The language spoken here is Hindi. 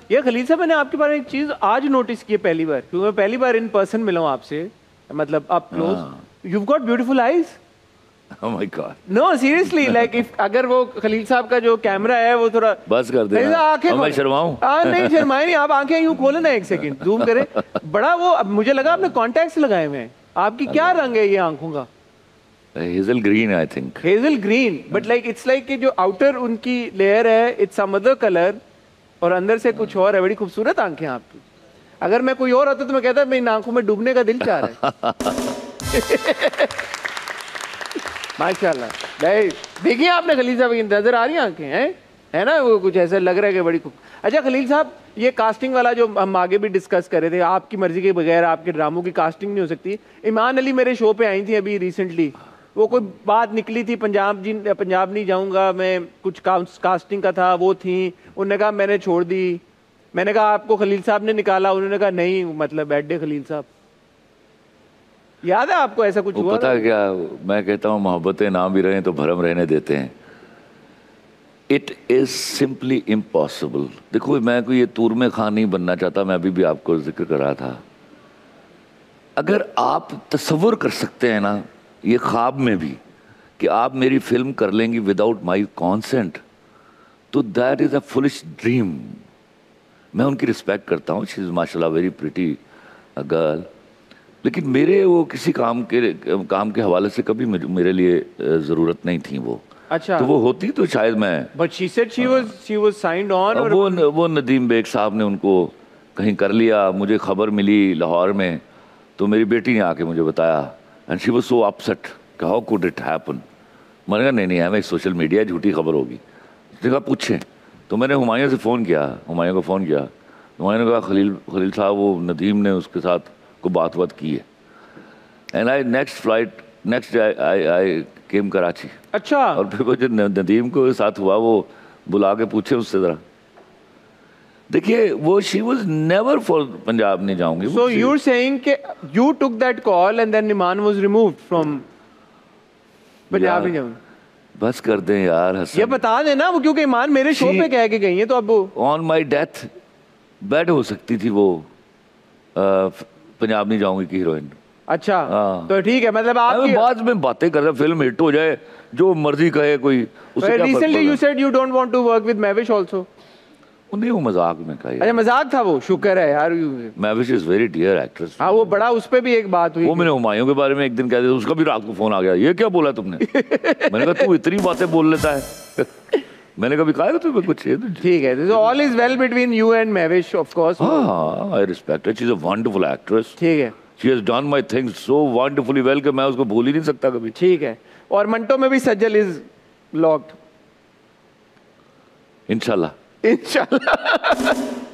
ये खलील साहब, मैंने आपके बारे में एक चीज आज नोटिस की है पहली बार, क्योंकि मैं पहली बार इन पर्सन मिला हूँ आपसे, मतलब up close. You got beautiful eyes. Oh my God. No seriously, like if अगर वो खलील साहब का जो कैमरा है वो थोड़ा बस कर दे। आंखें मैं शर्माऊं? नहीं शर्माए नहीं, आप आंखें यूं खोले ना, एक सेकंड जूम करें। बड़ा वो, अब मुझे लगा आपने कॉन्टैक्ट्स लगाए हुए हैं। आपकी क्या रंग है ये आंखों का? Hazel green I think. Hazel green, but like it's like कि जो आउटर उनकी लेयर है इट्स सम अदर कलर और अंदर से कुछ और है। बड़ी खूबसूरत आंखें आपकी। अगर मैं कोई और होता तो मैं कहता मैं इन आंखों में डूबने का दिल चाह रहा है। माशाल्लाह। देखिए आपने खलील साहब की नजर आ रही आंखें हैं, है ना, वो कुछ ऐसा लग रहा है कि बड़ी खूब। अच्छा खलील साहब, ये कास्टिंग वाला जो हम आगे भी डिस्कस कर रहे थे, आपकी मर्जी के बगैर आपके ड्रामों की कास्टिंग नहीं हो सकती। ईमान अली मेरे शो पे आई थी अभी रिसेंटली, वो कोई बात निकली थी पंजाब नहीं जाऊंगा मैं, कुछ कास्टिंग का था, वो थी, उन्होंने कहा मैंने छोड़ दी। मैंने कहा आपको खलील साहब ने निकाला, उन्होंने कहा नहीं, मतलब बैठे खलील साहब। याद है आपको ऐसा कुछ हुआ? पता है क्या, मैं कहता हूँ मोहब्बतें ना भी रहें तो भरम रहने देते हैं। It is simply impossible. देखो मैं कोई ये तूरमे खान नहीं बनना चाहता, मैं अभी भी आपको जिक्र कर रहा था। अगर आप तसव्वुर कर सकते हैं ना ये ख्वाब में भी कि आप मेरी फिल्म कर लेंगी विदाउट माई कॉन्सेंट, तो that is a foolish dream. मैं उनकी रिस्पेक्ट करता हूँ, शी इज माशाल्लाह वेरी प्रिटी गर्ल, लेकिन मेरे वो किसी काम के हवाले से कभी मेरे लिए ज़रूरत नहीं थी वो। अच्छा, तो वो होती तो शायद मैं। But she said she was signed on. और वो नदीम बेग साहब ने उनको कहीं कर लिया। मुझे खबर मिली लाहौर में, तो मेरी बेटी ने आके मुझे बताया, and she was so upset, how could it happen. मैंने कहा नहीं हमें सोशल मीडिया झूठी खबर होगी। उसने कहा पूछें। तो मैंने हुमायूं से फ़ोन किया, हुमायूं को फ़ोन किया। हुमायूं ने कहा खलील साहब वो नदीम ने उसके साथ को बात की है। And I next day I came Karachi. अच्छा। और फिर वो जो नदीम को साथ हुआ वो बुला के पूछे उससे ज़रा। देखिए वो she was never for Punjab नहीं जाऊंगी। सो यू आर सेइंग कि you took that call and then Iman was removed from Punjab नहीं जाऊंगी। बस कर दें यार हसन, ये बता देना वो, क्योंकि ईमान मेरे शो पे कह के गई है, तो अब ऑन माई डेथ बेड हो सकती थी वो पंजाब नहीं जाऊंगी की हीरोइन। अच्छा तो ठीक है, मतलब आप बाद में बातें कर रहे, फिल्म हिट हो जाए जो मर्जी कहे कोई। Recently you said you don't want to work with Mahwish also. नहीं वो मजाक में कहा। अच्छा मजाक था वो, शुक्र है यार। Mahwish is very dear actress. हाँ वो बड़ा, उस पे भी एक बात हुई। वो मैंने हुमायूं के बारे में एक दिन कह दिया, उसका भी रात को फोन आ गया, ये क्या बोला तुमने? मैंने कहा तू इतनी बातें बोल लेता है। मैंने कभी कहा तुम्हें कुछ? ठीक है, so all is well between you and Mahwish, of course. हाँ, I respect her. She's a wonderful actress. ठीक है। She has done my things so wonderfully well कि मैं उसको भूल ही नहीं सकता कभी। ठीक है। और मंटो में भी सज्जल is locked. इंशाल्लाह। इंशाल्लाह।